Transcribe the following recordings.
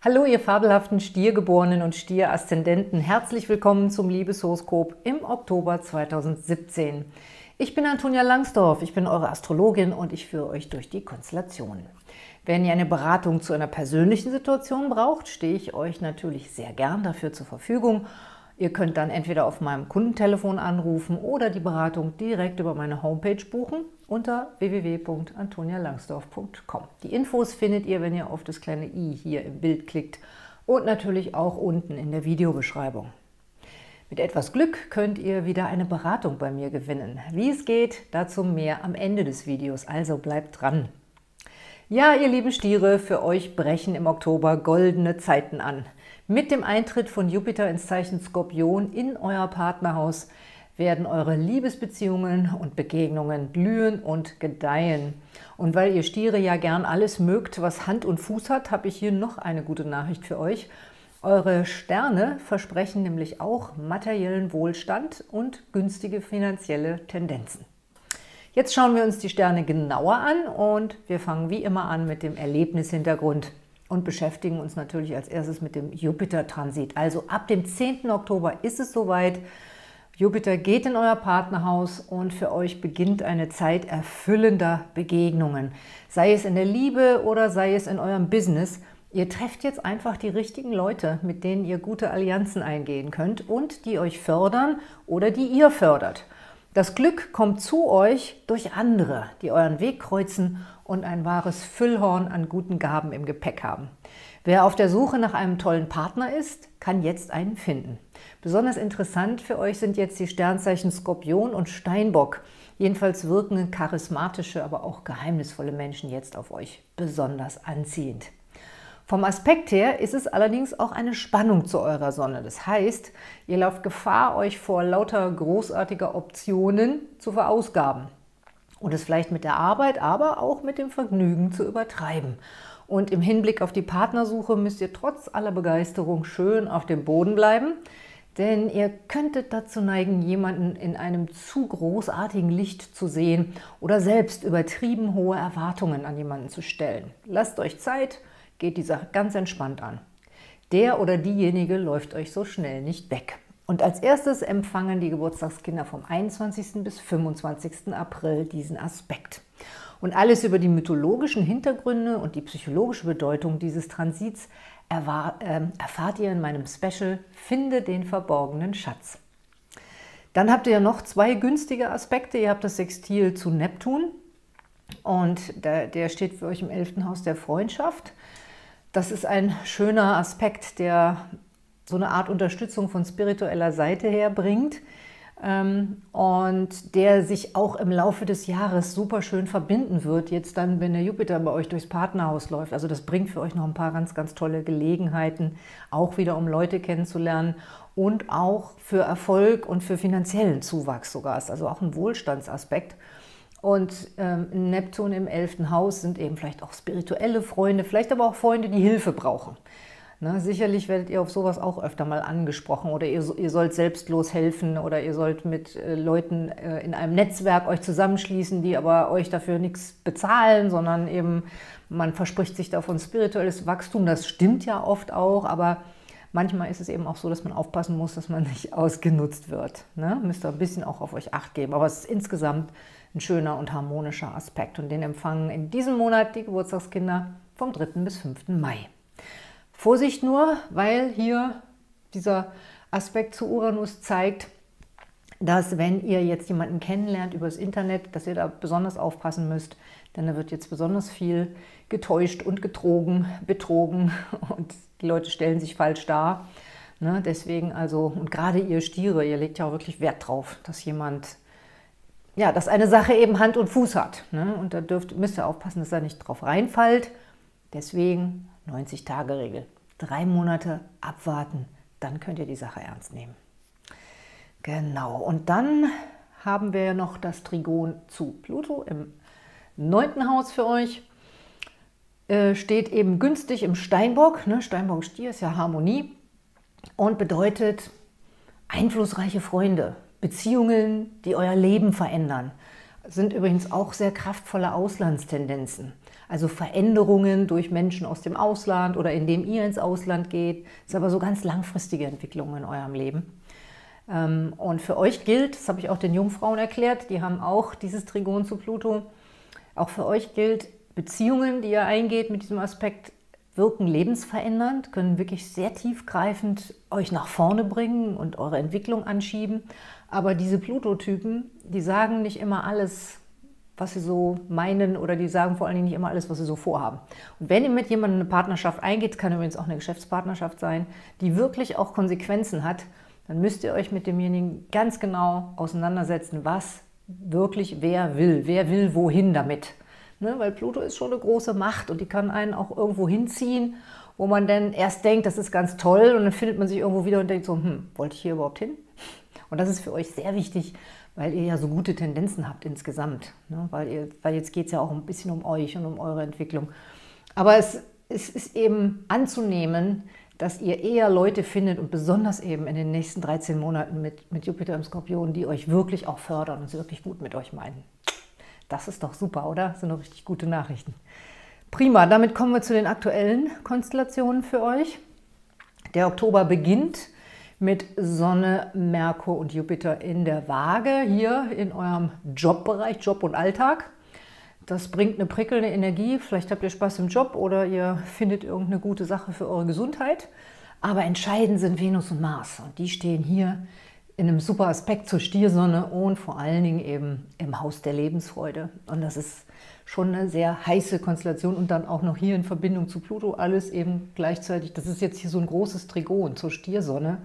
Hallo, ihr fabelhaften Stiergeborenen und Stier-Aszendenten. Herzlich willkommen zum Liebeshoroskop im Oktober 2017. Ich bin Antonia Langsdorf, ich bin eure Astrologin und ich führe euch durch die Konstellationen. Wenn ihr eine Beratung zu einer persönlichen Situation braucht, stehe ich euch natürlich sehr gern dafür zur Verfügung. Ihr könnt dann entweder auf meinem Kundentelefon anrufen oder die Beratung direkt über meine Homepage buchen unter www.antonialangsdorf.com. Die Infos findet ihr, wenn ihr auf das kleine i hier im Bild klickt und natürlich auch unten in der Videobeschreibung. Mit etwas Glück könnt ihr wieder eine Beratung bei mir gewinnen. Wie es geht, dazu mehr am Ende des Videos, also bleibt dran. Ja, ihr lieben Stiere, für euch brechen im Oktober goldene Zeiten an. Mit dem Eintritt von Jupiter ins Zeichen Skorpion in euer Partnerhaus werden eure Liebesbeziehungen und Begegnungen blühen und gedeihen. Und weil ihr Stiere ja gern alles mögt, was Hand und Fuß hat, habe ich hier noch eine gute Nachricht für euch. Eure Sterne versprechen nämlich auch materiellen Wohlstand und günstige finanzielle Tendenzen. Jetzt schauen wir uns die Sterne genauer an und wir fangen wie immer an mit dem Erlebnishintergrund und beschäftigen uns natürlich als erstes mit dem Jupiter-Transit. Also ab dem 10. Oktober ist es soweit. Jupiter geht in euer Partnerhaus und für euch beginnt eine Zeit erfüllender Begegnungen. Sei es in der Liebe oder sei es in eurem Business. Ihr trefft jetzt einfach die richtigen Leute, mit denen ihr gute Allianzen eingehen könnt und die euch fördern oder die ihr fördert. Das Glück kommt zu euch durch andere, die euren Weg kreuzen und ein wahres Füllhorn an guten Gaben im Gepäck haben. Wer auf der Suche nach einem tollen Partner ist, kann jetzt einen finden. Besonders interessant für euch sind jetzt die Sternzeichen Skorpion und Steinbock. Jedenfalls wirken charismatische, aber auch geheimnisvolle Menschen jetzt auf euch besonders anziehend. Vom Aspekt her ist es allerdings auch eine Spannung zu eurer Sonne. Das heißt, ihr lauft Gefahr, euch vor lauter großartiger Optionen zu verausgaben. Und es vielleicht mit der Arbeit, aber auch mit dem Vergnügen zu übertreiben. Und im Hinblick auf die Partnersuche müsst ihr trotz aller Begeisterung schön auf dem Boden bleiben, denn ihr könntet dazu neigen, jemanden in einem zu großartigen Licht zu sehen oder selbst übertrieben hohe Erwartungen an jemanden zu stellen. Lasst euch Zeit, geht die Sache ganz entspannt an. Der oder diejenige läuft euch so schnell nicht weg. Und als erstes empfangen die Geburtstagskinder vom 21. bis 25. April diesen Aspekt. Und alles über die mythologischen Hintergründe und die psychologische Bedeutung dieses Transits erfahrt ihr in meinem Special Finde den verborgenen Schatz. Dann habt ihr ja noch zwei günstige Aspekte. Ihr habt das Sextil zu Neptun und der steht für euch im 11. Haus der Freundschaft. Das ist ein schöner Aspekt, der so eine Art Unterstützung von spiritueller Seite her bringt und der sich auch im Laufe des Jahres super schön verbinden wird, jetzt dann, wenn der Jupiter bei euch durchs Partnerhaus läuft. Also das bringt für euch noch ein paar ganz, ganz tolle Gelegenheiten, auch wieder um Leute kennenzulernen und auch für Erfolg und für finanziellen Zuwachs sogar. Ist also auch ein Wohlstandsaspekt. Und Neptun im 11. Haus sind eben vielleicht auch spirituelle Freunde, vielleicht aber auch Freunde, die Hilfe brauchen. Ne, sicherlich werdet ihr auf sowas auch öfter mal angesprochen oder ihr sollt selbstlos helfen oder ihr sollt mit Leuten in einem Netzwerk euch zusammenschließen, die aber euch dafür nichts bezahlen, sondern eben man verspricht sich davon spirituelles Wachstum. Das stimmt ja oft auch, aber manchmal ist es eben auch so, dass man aufpassen muss, dass man nicht ausgenutzt wird. Ne? Müsst ihr ein bisschen auch auf euch Acht geben, aber es ist insgesamt ein schöner und harmonischer Aspekt und den empfangen in diesem Monat die Geburtstagskinder vom 3. bis 5. Mai. Vorsicht nur, weil hier dieser Aspekt zu Uranus zeigt, dass wenn ihr jetzt jemanden kennenlernt über das Internet, dass ihr da besonders aufpassen müsst, denn da wird jetzt besonders viel getäuscht und betrogen und die Leute stellen sich falsch dar. Ne, deswegen also, und gerade ihr Stiere, ihr legt ja auch wirklich Wert drauf, dass jemand, ja, dass eine Sache eben Hand und Fuß hat. Ne, und da müsst ihr aufpassen, dass er nicht drauf reinfällt. Deswegen 90-Tage-Regel. 3 Monate abwarten, dann könnt ihr die Sache ernst nehmen. Genau, und dann haben wir ja noch das Trigon zu Pluto im 9. Haus für euch. Steht eben günstig im Steinbock. Ne? Steinbock-Stier ist ja Harmonie und bedeutet einflussreiche Freunde, Beziehungen, die euer Leben verändern. Sind übrigens auch sehr kraftvolle Auslandstendenzen. also Veränderungen durch Menschen aus dem Ausland oder indem ihr ins Ausland geht. Das ist aber so ganz langfristige Entwicklungen in eurem Leben. Und für euch gilt, das habe ich auch den Jungfrauen erklärt, die haben auch dieses Trigon zu Pluto, auch für euch gilt, Beziehungen, die ihr eingeht mit diesem Aspekt, wirken lebensverändernd, können wirklich sehr tiefgreifend euch nach vorne bringen und eure Entwicklung anschieben. Aber diese Pluto-Typen, die sagen nicht immer alles, was sie so meinen, oder die sagen vor allen Dingen nicht immer alles, was sie so vorhaben. Und wenn ihr mit jemandem eine Partnerschaft eingeht, kann übrigens auch eine Geschäftspartnerschaft sein, die wirklich auch Konsequenzen hat, dann müsst ihr euch mit demjenigen ganz genau auseinandersetzen, was wirklich wer will wohin damit. Ne? Weil Pluto ist schon eine große Macht und die kann einen auch irgendwo hinziehen, wo man dann erst denkt, das ist ganz toll, und dann findet man sich irgendwo wieder und denkt so, wollte ich hier überhaupt hin? Und das ist für euch sehr wichtig, weil ihr ja so gute Tendenzen habt insgesamt. Ne? Weil jetzt geht es ja auch ein bisschen um euch und um eure Entwicklung. Aber es ist eben anzunehmen, dass ihr eher Leute findet und besonders eben in den nächsten 13 Monaten mit Jupiter im Skorpion, die euch wirklich auch fördern und sie wirklich gut mit euch meinen. Das ist doch super, oder? Das sind doch richtig gute Nachrichten. Prima, damit kommen wir zu den aktuellen Konstellationen für euch. Der Oktober beginnt mit Sonne, Merkur und Jupiter in der Waage, hier in eurem Jobbereich, Job und Alltag. Das bringt eine prickelnde Energie, vielleicht habt ihr Spaß im Job oder ihr findet irgendeine gute Sache für eure Gesundheit. Aber entscheidend sind Venus und Mars und die stehen hier in einem super Aspekt zur Stiersonne und vor allen Dingen eben im Haus der Lebensfreude. Und das ist schon eine sehr heiße Konstellation und dann auch noch hier in Verbindung zu Pluto, alles eben gleichzeitig. Das ist jetzt hier so ein großes Trigon zur Stiersonne.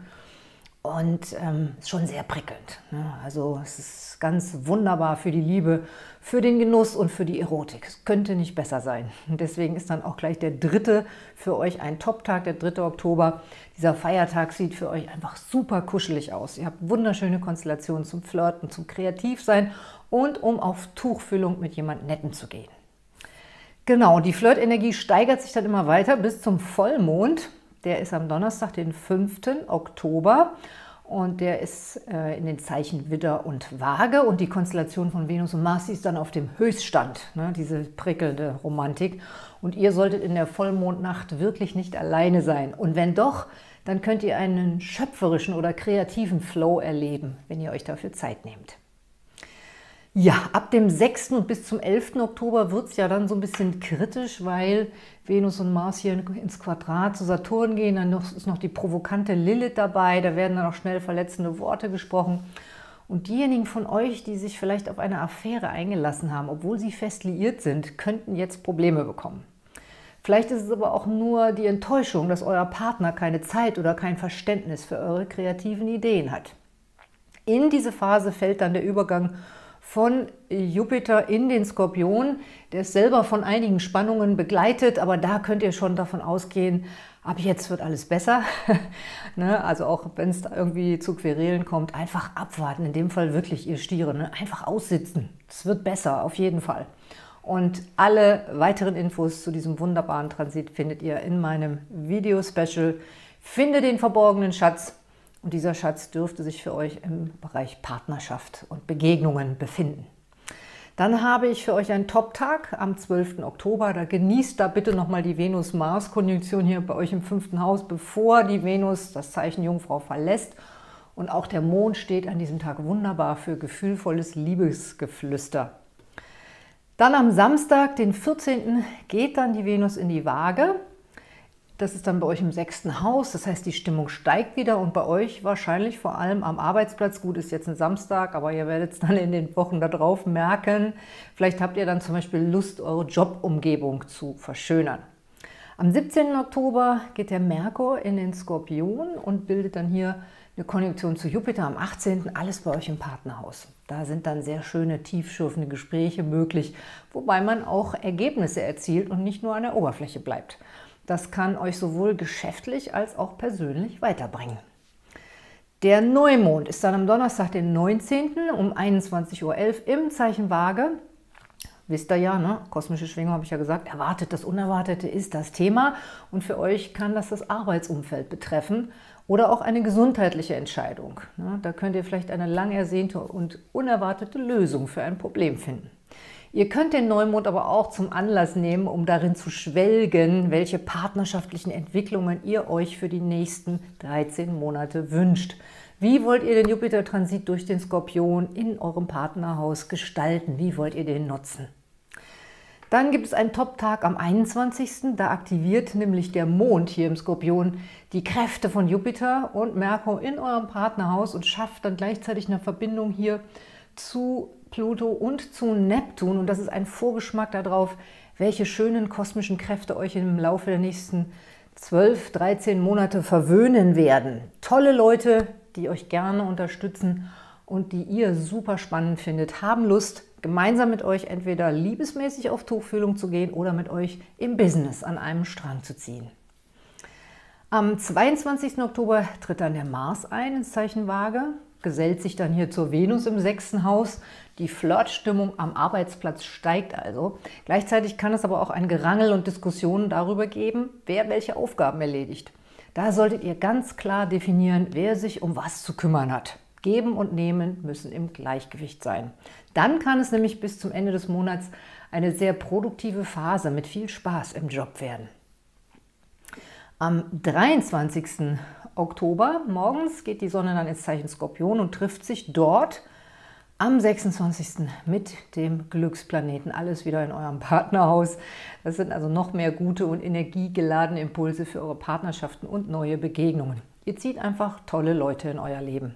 Und ist schon sehr prickelnd. Ne? Also es ist ganz wunderbar für die Liebe, für den Genuss und für die Erotik. Es könnte nicht besser sein. Und deswegen ist dann auch gleich der 3. für euch ein Top-Tag, der 3. Oktober. Dieser Feiertag sieht für euch einfach super kuschelig aus. Ihr habt wunderschöne Konstellationen zum Flirten, zum Kreativsein und um auf Tuchfüllung mit jemand Netten zu gehen. Genau, die Flirtenergie steigert sich dann immer weiter bis zum Vollmond. Der ist am Donnerstag, den 5. Oktober und der ist in den Zeichen Widder und Waage und die Konstellation von Venus und Mars ist dann auf dem Höchststand, ne, diese prickelnde Romantik. Und ihr solltet in der Vollmondnacht wirklich nicht alleine sein. Und wenn doch, dann könnt ihr einen schöpferischen oder kreativen Flow erleben, wenn ihr euch dafür Zeit nehmt. Ja, ab dem 6. und bis zum 11. Oktober wird es ja dann so ein bisschen kritisch, weil Venus und Mars hier ins Quadrat zu Saturn gehen. Dann ist noch die provokante Lilith dabei, da werden dann auch schnell verletzende Worte gesprochen. Und diejenigen von euch, die sich vielleicht auf eine Affäre eingelassen haben, obwohl sie fest liiert sind, könnten jetzt Probleme bekommen. Vielleicht ist es aber auch nur die Enttäuschung, dass euer Partner keine Zeit oder kein Verständnis für eure kreativen Ideen hat. In diese Phase fällt dann der Übergang von Jupiter in den Skorpion. Der ist selber von einigen Spannungen begleitet, aber da könnt ihr schon davon ausgehen, ab jetzt wird alles besser. Ne? Also auch wenn es da irgendwie zu Querelen kommt, einfach abwarten. In dem Fall wirklich ihr Stiere, ne? Einfach aussitzen. Es wird besser, auf jeden Fall. Und alle weiteren Infos zu diesem wunderbaren Transit findet ihr in meinem Video-Special. Finde den verborgenen Schatz. Und dieser Schatz dürfte sich für euch im Bereich Partnerschaft und Begegnungen befinden. Dann habe ich für euch einen Top-Tag am 12. Oktober. Da genießt da bitte nochmal die Venus-Mars-Konjunktion hier bei euch im 5. Haus, bevor die Venus das Zeichen Jungfrau verlässt. Und auch der Mond steht an diesem Tag wunderbar für gefühlvolles Liebesgeflüster. Dann am Samstag, den 14. geht dann die Venus in die Waage. Das ist dann bei euch im 6. Haus, das heißt, die Stimmung steigt wieder und bei euch wahrscheinlich vor allem am Arbeitsplatz. Gut, ist jetzt ein Samstag, aber ihr werdet es dann in den Wochen darauf merken. Vielleicht habt ihr dann zum Beispiel Lust, eure Jobumgebung zu verschönern. Am 17. Oktober geht der Merkur in den Skorpion und bildet dann hier eine Konjunktion zu Jupiter. Am 18. alles bei euch im Partnerhaus. Da sind dann sehr schöne, tiefschürfende Gespräche möglich, wobei man auch Ergebnisse erzielt und nicht nur an der Oberfläche bleibt. Das kann euch sowohl geschäftlich als auch persönlich weiterbringen. Der Neumond ist dann am Donnerstag, den 19. um 21:11 Uhr im Zeichen Waage. Wisst ihr ja, ne? Kosmische Schwingung habe ich ja gesagt, erwartet das Unerwartete ist das Thema. Und für euch kann das Arbeitsumfeld betreffen oder auch eine gesundheitliche Entscheidung. Ne? Da könnt ihr vielleicht eine lang ersehnte und unerwartete Lösung für ein Problem finden. Ihr könnt den Neumond aber auch zum Anlass nehmen, um darin zu schwelgen, welche partnerschaftlichen Entwicklungen ihr euch für die nächsten 13 Monate wünscht. Wie wollt ihr den Jupiter-Transit durch den Skorpion in eurem Partnerhaus gestalten? Wie wollt ihr den nutzen? Dann gibt es einen Top-Tag am 21. Da aktiviert nämlich der Mond hier im Skorpion die Kräfte von Jupiter und Merkur in eurem Partnerhaus und schafft dann gleichzeitig eine Verbindung hier zu Pluto und zu Neptun. Und das ist ein Vorgeschmack darauf, welche schönen kosmischen Kräfte euch im Laufe der nächsten 12, 13 Monate verwöhnen werden. Tolle Leute, die euch gerne unterstützen und die ihr super spannend findet, haben Lust, gemeinsam mit euch entweder liebesmäßig auf Tuchfühlung zu gehen oder mit euch im Business an einem Strang zu ziehen. Am 22. Oktober tritt dann der Mars ein ins Zeichen Waage, gesellt sich dann hier zur Venus im 6. Haus. Die Flirtstimmung am Arbeitsplatz steigt also. Gleichzeitig kann es aber auch ein Gerangel und Diskussionen darüber geben, wer welche Aufgaben erledigt. Da solltet ihr ganz klar definieren, wer sich um was zu kümmern hat. Geben und Nehmen müssen im Gleichgewicht sein. Dann kann es nämlich bis zum Ende des Monats eine sehr produktive Phase mit viel Spaß im Job werden. Am 23. Oktober morgens geht die Sonne dann ins Zeichen Skorpion und trifft sich dort am 26. mit dem Glücksplaneten. Alles wieder in eurem Partnerhaus. Das sind also noch mehr gute und energiegeladene Impulse für eure Partnerschaften und neue Begegnungen. Ihr zieht einfach tolle Leute in euer Leben.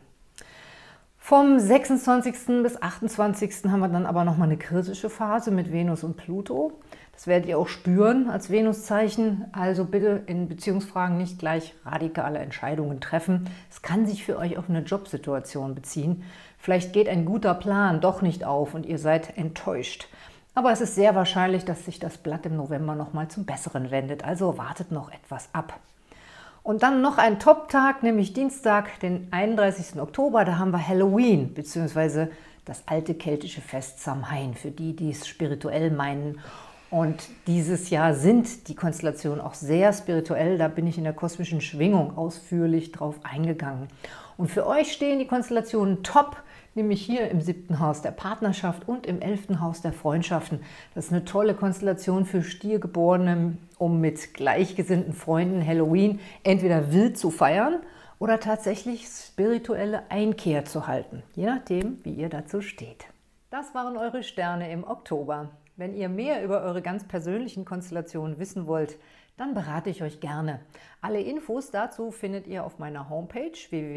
Vom 26. bis 28. haben wir dann aber nochmal eine kritische Phase mit Venus und Pluto. Das werdet ihr auch spüren als Venuszeichen. Also bitte in Beziehungsfragen nicht gleich radikale Entscheidungen treffen. Es kann sich für euch auf eine Jobsituation beziehen. Vielleicht geht ein guter Plan doch nicht auf und ihr seid enttäuscht. Aber es ist sehr wahrscheinlich, dass sich das Blatt im November nochmal zum Besseren wendet. Also wartet noch etwas ab. Und dann noch ein Top-Tag, nämlich Dienstag, den 31. Oktober. Da haben wir Halloween, beziehungsweise das alte keltische Fest Samhain, für die, die es spirituell meinen. Und dieses Jahr sind die Konstellationen auch sehr spirituell. Da bin ich in der kosmischen Schwingung ausführlich drauf eingegangen. Und für euch stehen die Konstellationen top, nämlich hier im 7. Haus der Partnerschaft und im 11. Haus der Freundschaften. Das ist eine tolle Konstellation für Stiergeborene, um mit gleichgesinnten Freunden Halloween entweder wild zu feiern oder tatsächlich spirituelle Einkehr zu halten, je nachdem, wie ihr dazu steht. Das waren eure Sterne im Oktober. Wenn ihr mehr über eure ganz persönlichen Konstellationen wissen wollt, dann berate ich euch gerne. Alle Infos dazu findet ihr auf meiner Homepage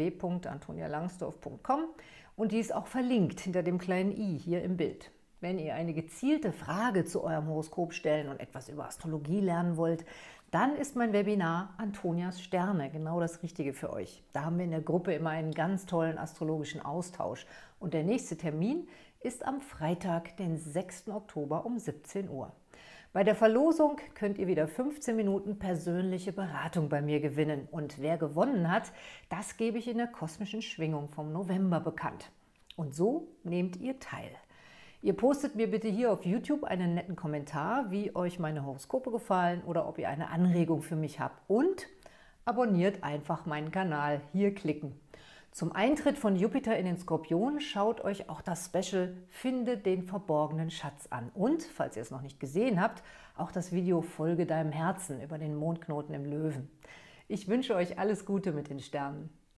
www.antonialangsdorf.com und die ist auch verlinkt hinter dem kleinen i hier im Bild. Wenn ihr eine gezielte Frage zu eurem Horoskop stellen und etwas über Astrologie lernen wollt, dann ist mein Webinar Antonias Sterne genau das Richtige für euch. Da haben wir in der Gruppe immer einen ganz tollen astrologischen Austausch. Und der nächste Termin ist am Freitag, den 6. Oktober um 17 Uhr. Bei der Verlosung könnt ihr wieder 15 Minuten persönliche Beratung bei mir gewinnen. Und wer gewonnen hat, das gebe ich in der kosmischen Schwingung vom November bekannt. Und so nehmt ihr teil. Ihr postet mir bitte hier auf YouTube einen netten Kommentar, wie euch meine Horoskope gefallen oder ob ihr eine Anregung für mich habt. Und abonniert einfach meinen Kanal. Hier klicken. Zum Eintritt von Jupiter in den Skorpion schaut euch auch das Special Finde den verborgenen Schatz an. Und, falls ihr es noch nicht gesehen habt, auch das Video Folge deinem Herzen über den Mondknoten im Löwen. Ich wünsche euch alles Gute mit den Sternen.